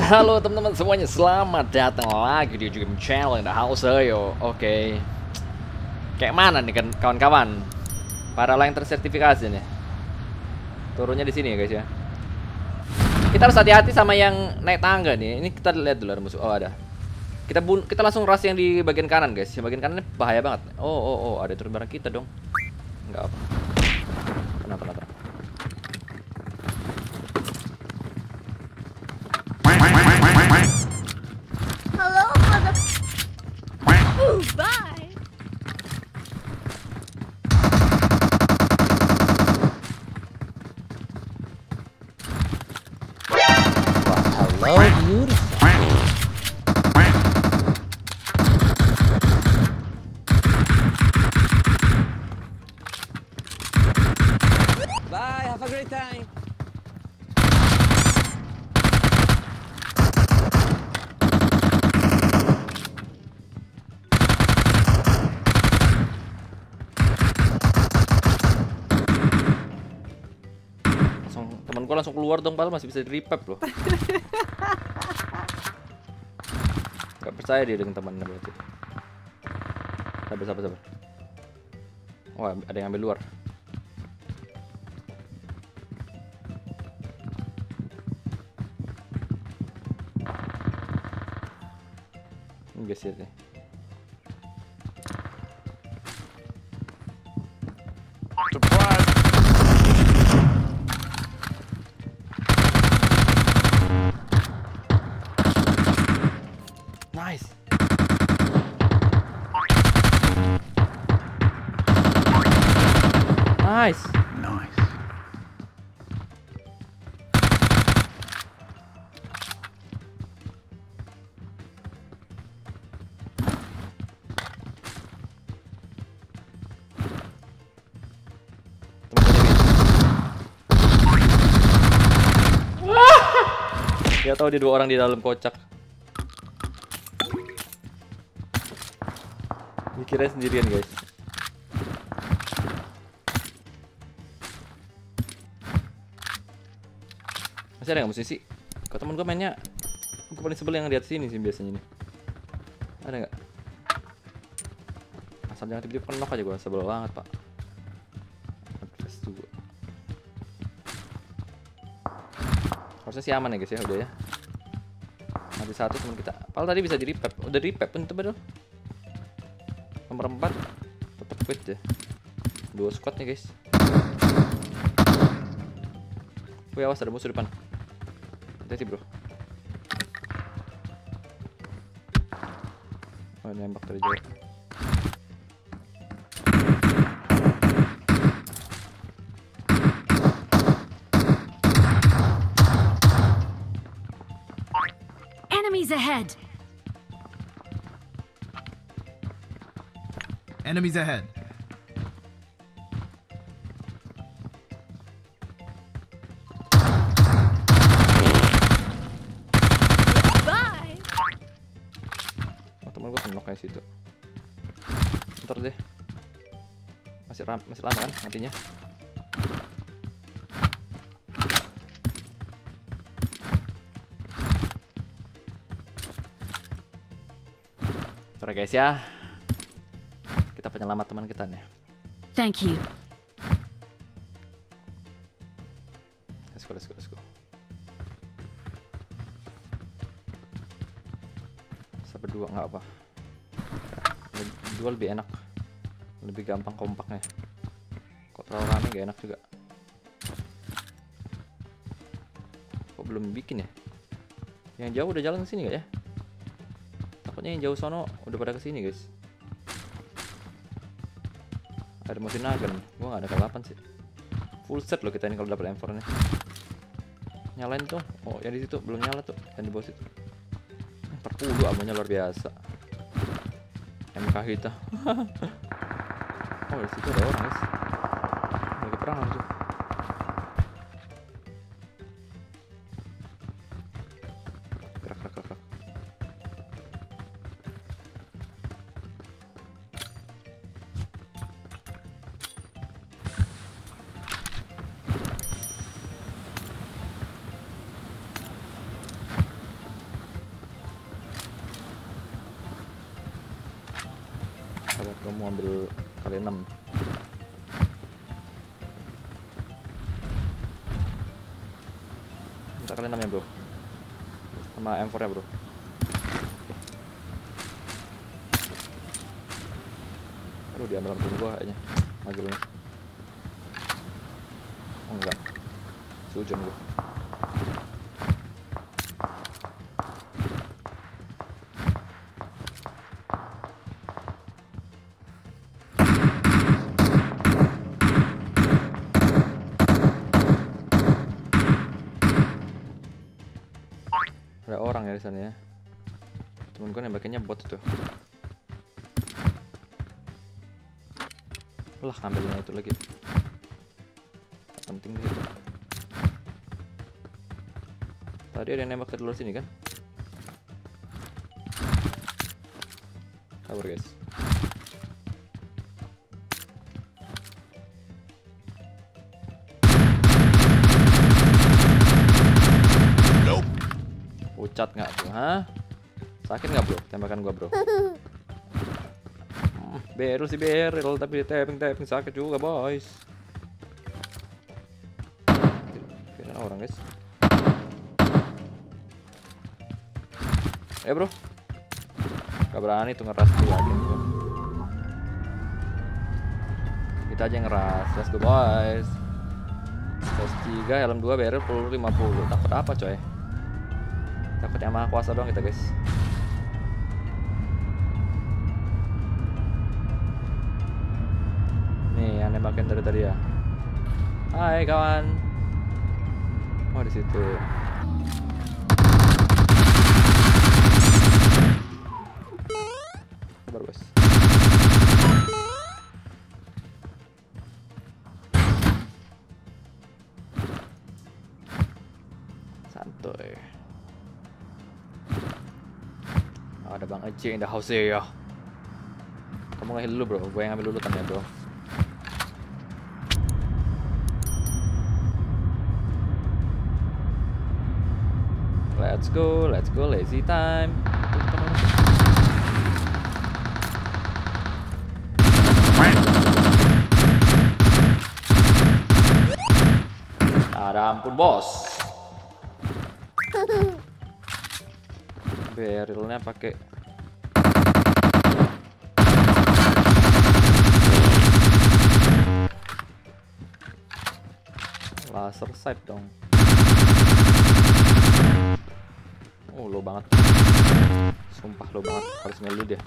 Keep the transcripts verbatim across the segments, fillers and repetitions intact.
Halo teman-teman semuanya, selamat datang lagi di Game Channel in the house yo. Oke, kayak mana nih kan kawan-kawan? Para yang tersertifikasi nih. Turunnya di sini ya guys ya. Kita harus hati-hati sama yang naik tangga nih. Ini kita lihat dulu ada musuh. Oh ada. Kita bun kita langsung rush yang di bagian kanan guys. Yang bagian kanan ini bahaya banget. Oh oh oh ada turun barang kita dong. Enggak apa. Kenapa kenapa? Hello, mother. Ooh, bye. Hello, beautiful. Bye, have a great time. Temen gue langsung keluar dong, padahal masih bisa di revive loh. Gak percaya dia dengan temannya berarti. Sabar sabar sabar. Wah, ada yang ambil luar. Ini guys ya nih. Nice. Nice. Nice. Dia tahu dia dua orang di dalam kocak. Dikira sendirian guys. Masih ada nggak musisi? Kau temen gue mainnya, gue paling sebel yang di atas sini sih biasanya nih. Ada nggak? Asal jangan tiba-tiba knock aja, gue sebel banget pak. Address dulu. Harusnya sih aman ya guys ya, udah ya. Mati satu teman kita. Padahal tadi bisa di revive, udah di revive pun itu betul. Nomor empat tetap quit ya. Dua squad nih guys. Wih awas ada musuh depan. Hati-hati bro. Oh nembak dari jauh. Enemies ahead. Enemies ahead. Bye. Oh temen gue knock kayak situ. Ntar deh. Masih ram masih lama kan matinya. Sorry guys ya. Kita penyelamat teman kita nih. Thank you. Let's go, let's go, let's go. Bisa berdua nggak apa. Berdua lebih enak. Lebih gampang kompaknya. Kok terlalu rame gak enak juga. Kok belum bikin ya? Yang jauh udah jalan ke sini gak ya? Takutnya yang jauh sono udah pada kesini guys. Ada musuh naga nih, gua gak ada kelapan sih. Full set loh kita ini kalau dapat M empat nya. Nyalain tuh, oh yang di situ belum nyala tuh, yang di bawah situ. empat puluh amunnya luar biasa. M K kita. Oh di situ ada orang guys. Lagi perang langsung. Gerak gerak gerak. mau ambil kali enam. Minta kali enam ya bro, sama M four ya bro. Aduh, diambil langsung gua kayaknya magilnya. Oh enggak, sujon gua. Ada orang ya di sana ya. Temen gue nembakinnya bot tuh. Lah, ngambilnya itu lagi. Penting deh. Tadi ada yang nembak ke luar sini kan? Kabur guys. Pucat nggak tuh, hah? Sakit nggak bro? Tembakan gua bro. Hmm, beril sih beril, tapi tapping tapping sakit juga boys. Kira orang guys. Eh bro, gak berani tuh ngeras tuh lagi. Kita aja ngeras, let's go boys. Tes tiga, helm dua, beril peluru lima puluh. Takut apa coy? Takut yang maha kuasa doang kita guys. Nih yang nembakin dari tadi ya. Hai kawan. Oh di situ. Sabar bos. Santuy. Ada Bang Ece in the house ya. Kamu nge-heal dulu bro, gue yang ambil dulu kan ya bro. Let's go, let's go, lazy time. Ada ampun bos. Berilnya pakai laser sight dong. Oh lo banget, sumpah lo banget, harus ngeluh dia.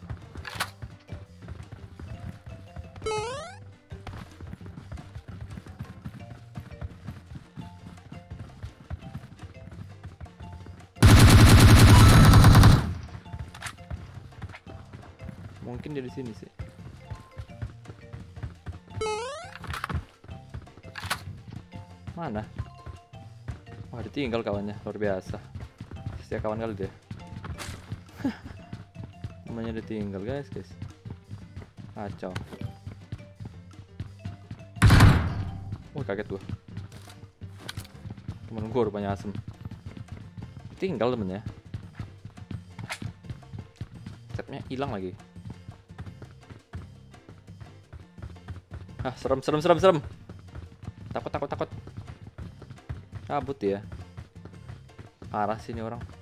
Mungkin dia di sini sih. Mana? Wah, ditinggal kawannya, luar biasa. Setia kawan kali dia. Namanya ditinggal guys, guys. Kacau. Wah, kaget gua. Temen gua rupanya asem. Tinggal temennya. Setnya hilang lagi. Ah, serem, serem, serem, serem. Takut, takut, takut. Kabut ya. Parah sih ini orang.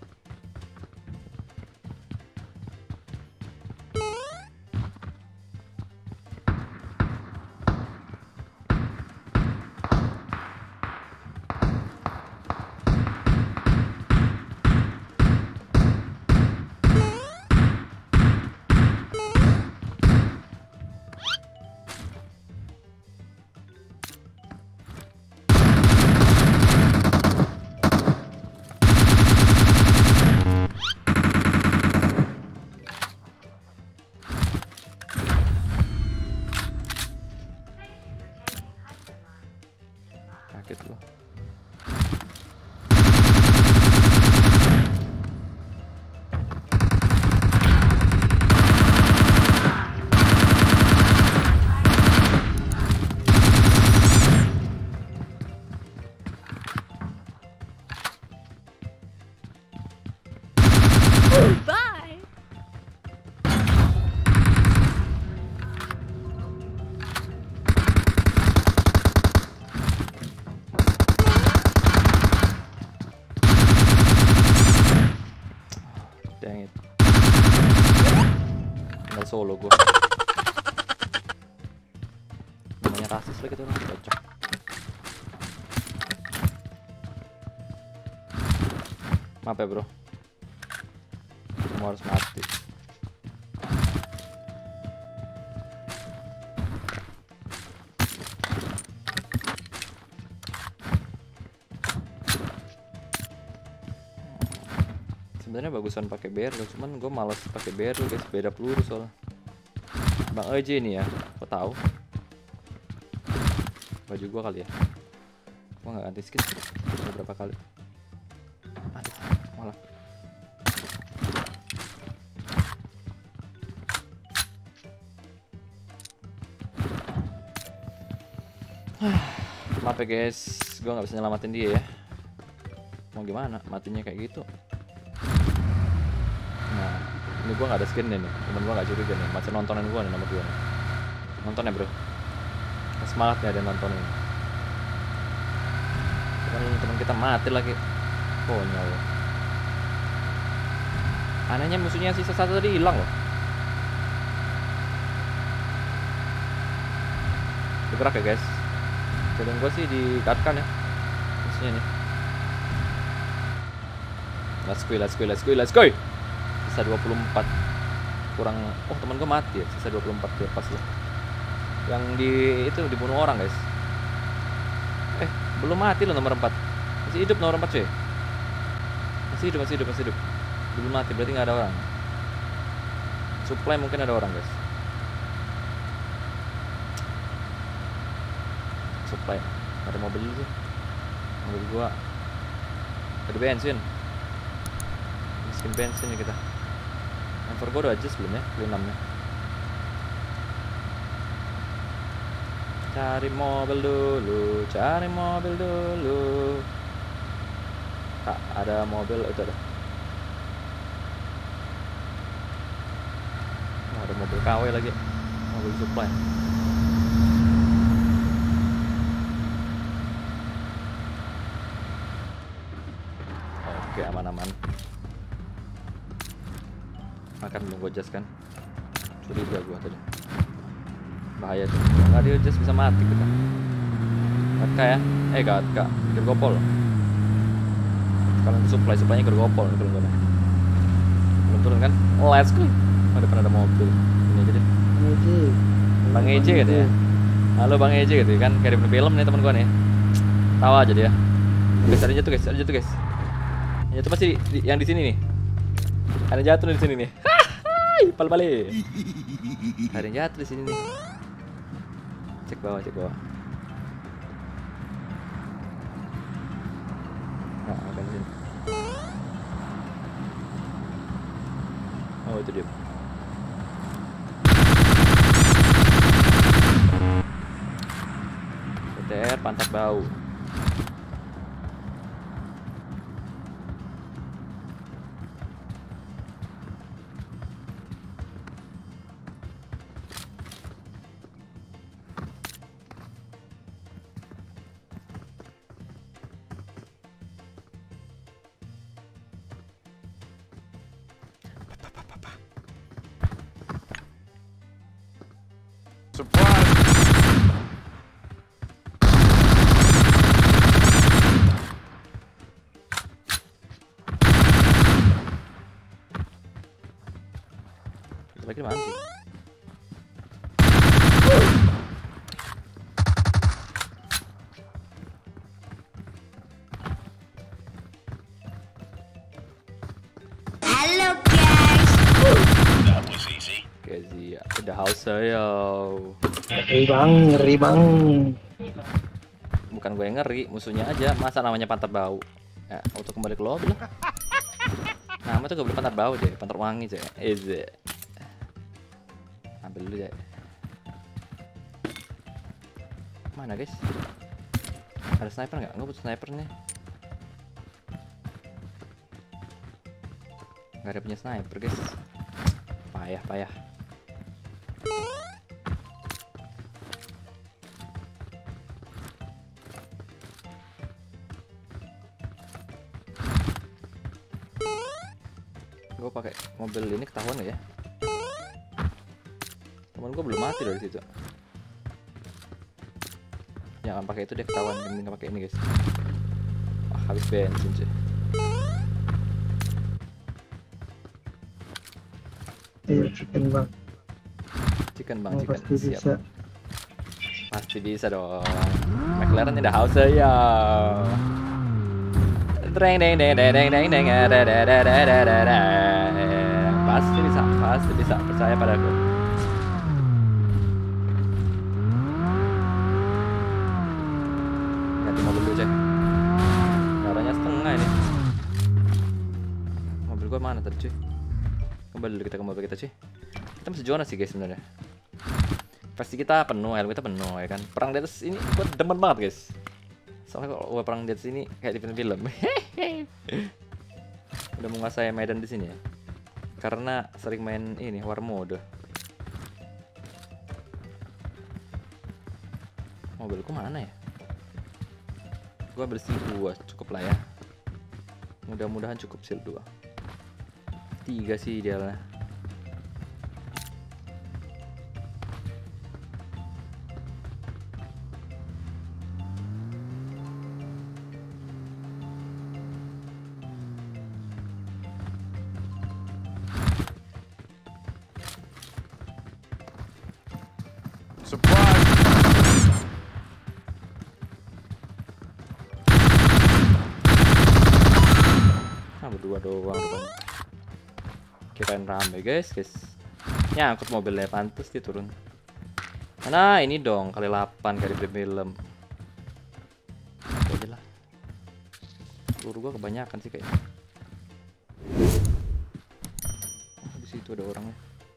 Kaget loh. Bye. Dang it. Tinggal solo gua. Namanya rasis lagi tuh orang cocok. Maaf ya bro, kamu harus mati. Sebenarnya bagusan pakai barrel, cuman gue malas pakai barrel guys, beda peluru soalnya. Bang aja ini ya, kok tahu? Baju gue kali ya, gue nggak ganti skin beberapa kali. Aduh, malah. Maaf ya guys, gue nggak bisa nyelamatin dia ya. Mau gimana, matinya kayak gitu. Nah, ini gue nggak ada skin nih, temen gue nggak curiga nih, masih nontonin gue nih nomor dua nih. Nonton ya bro, semangat ya ada nontonin. Temen-temen kita mati lagi, konyol. Anehnya musuhnya sisa satu tadi hilang loh. Bergerak ya guys. Jalan gue sih dikatkan ya musuhnya nih. Let's go, let's go, let's go, let's go. Sisa dua puluh empat. Kurang, oh teman gue mati ya, sisa dua puluh empat dia pas ya. Yang di itu dibunuh orang guys. Eh, belum mati loh nomor empat. Masih hidup nomor empat cuy. Masih hidup, masih hidup, masih hidup. Belum mati, berarti nggak ada orang. Supply mungkin ada orang guys. Supply, ada mobil dulu sih. Mobil gua ada bensin. Miskin bensin nih kita. Nomor gua udah adjust belum ya? Belum enam ya. Cari mobil dulu, cari mobil dulu. Tak ada mobil itu ada. Oh, ada mobil K W lagi, mobil supply. Oke, aman-aman. Makan belum gue adjust kan? Curiga gua tadi. Bahaya tuh. Nggak di adjust bisa mati kita. Gatka ya? Eh Gatka, gergopol. Kalau supply supply-nya gergopol nih turun turun. Belum turun kan? Let's go. Oh, depan ada mobil. Ini aja deh. Bang Eje gitu ya. Halo Bang Eje gitu kan, kayak di film nih teman gua nih. Tawa aja dia. Guys, ada jatuh guys, ada jatuh guys. Yang jatuh pasti di, yang di sini nih. Ada jatuh di sini nih. Hai, pal balik. Ada yang jatuh di sini nih. Cek bawah, cek bawah. Nah, akan di sini. Oh, itu dia. B T R pantat bau. Surprise! Itu lagi mana sih? Hello guys. That was easy. Oke sih, udah house saya. Ngeri bang, ngeri bang. Bukan gue yang ngeri, musuhnya aja. Masa namanya pantat bau? Ya, untuk kembali ke lobby lah. Nama tuh gak boleh pantat bau deh, pantat wangi deh. Eze. Ambil dulu ya. Mana guys? Ada sniper nggak? Gue butuh sniper nih. Gak ada punya sniper guys. Payah, payah. Gue pakai mobil ini ketahuan nggak ya? Temen gue belum mati dari situ. Jangan pakai itu deh, ketahuan. Mending pakai ini guys. Wah, habis bensin cuy. Iya, chicken bang. Chicken bang, Oh, chicken. pasti Siap. bisa. Pasti bisa dong. McLaren in the house ya. Deng deng deng deng deng deng deng deng. Pasti bisa, pasti bisa, percaya padaku. Ganti mobil dulu cek. Darahnya setengah ini. Mobil gua mana tadi cuy? Kembali dulu kita ke mobil kita cuy. Kita masih juara sih guys sebenarnya. Pasti kita penuh, helm kita penuh ya kan. Perang di atas ini gua demen banget guys. Soalnya kalau gua perang di atas ini kayak di film-film. Udah menguasai medan di sini ya. Karena sering main ini war mode. Mobilku mana ya? Gua bersih dua cukup lah ya. Mudah-mudahan cukup shield dua. Tiga sih idealnya. Ah, berdua doang depan. Kirain rame guys, guys. Nyangkut mobilnya, pantas dia turun. Nah, ini dong kali delapan kali film. Itu aja lah. Peluru gua kebanyakan sih kayaknya. Oh, di situ ada orangnya.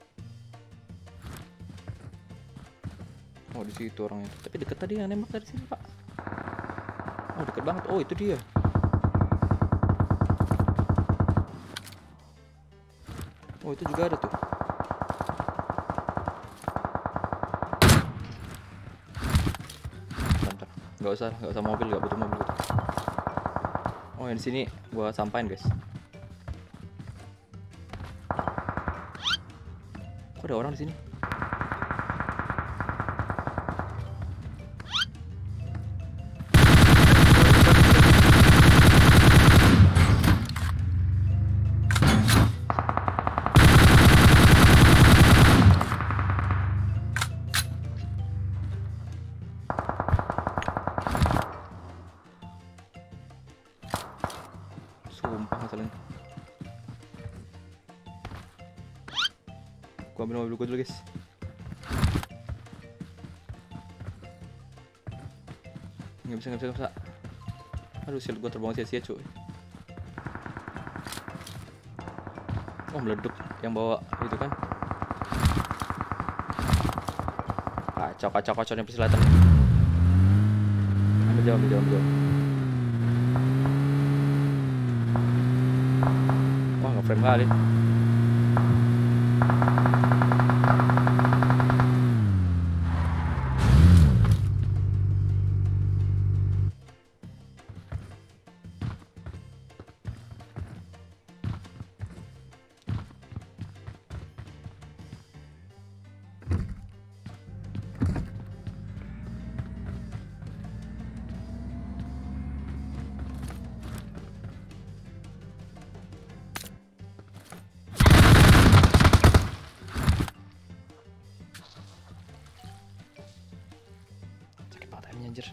Oh, di situ orangnya. Tapi deket tadi yang nembak dari sini, Pak. Oh, deket banget. Oh, itu dia. Oh, itu juga ada tuh. Bentar, nggak usah, nggak usah mobil, nggak butuh mobil gitu. Oh, yang di sini gua sampain guys. Kok ada orang di sini? Sumpah masalahnya. Gua ambil mobil gua dulu guys. Nggak bisa, nggak bisa, nggak bisa. Aduh, shield gua terbuang sia-sia cuy. Oh, meleduk yang bawa itu kan. Kacau, kacau, kacau yang persilatan. Ambil jauh, ambil jauh, ambil jauh. Wah, nge-frame kali. Anjir.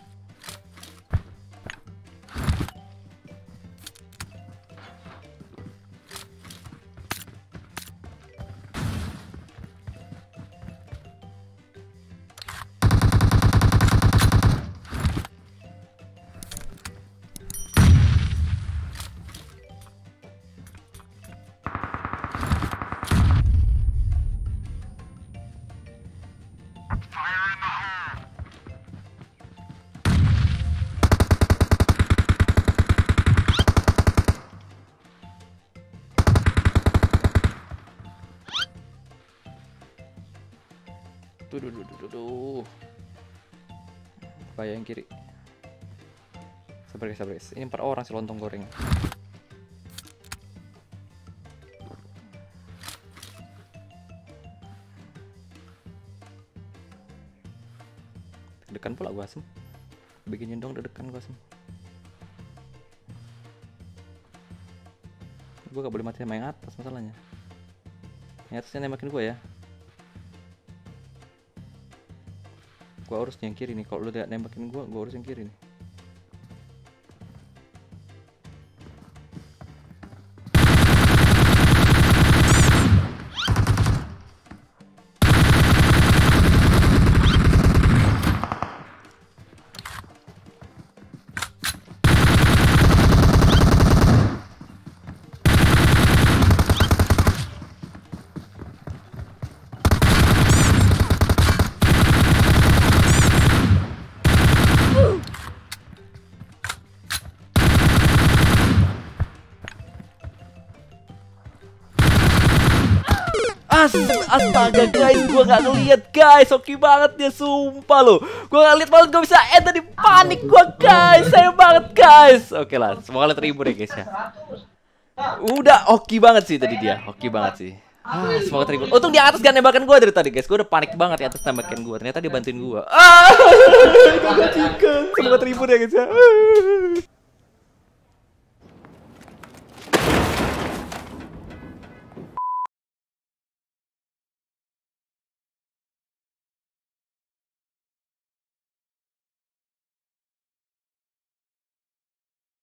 Tuh, duh, duh, duh, duh, duh. Bahaya yang kiri. Sabar guys, sabar guys. Ini empat orang si lontong goreng. Dekan pula gua Asem. Bikin dong dekan gua Asem. Gua gak boleh mati sama yang atas masalahnya. Yang atasnya nembakin gua ya. Gua urus yang kiri nih. Kalau lu tidak nembakin gua, gua urus yang kiri nih. Astaga guys, gua gak ngeliat guys. Oke banget dia, sumpah lo. Gua gak ngeliat banget, gua bisa end tadi. Panik gua guys, sayang banget guys. Oke lah, semoga kalian terhibur ya guys ya. Udah oke banget sih tadi dia. Oke banget sih. Ah, semoga terhibur. Untung di atas gak nembakan gua dari tadi guys. Gua udah panik banget di atas nembakan gua. Ternyata dia bantuin gua. Ah, semoga terhibur ya guys ya.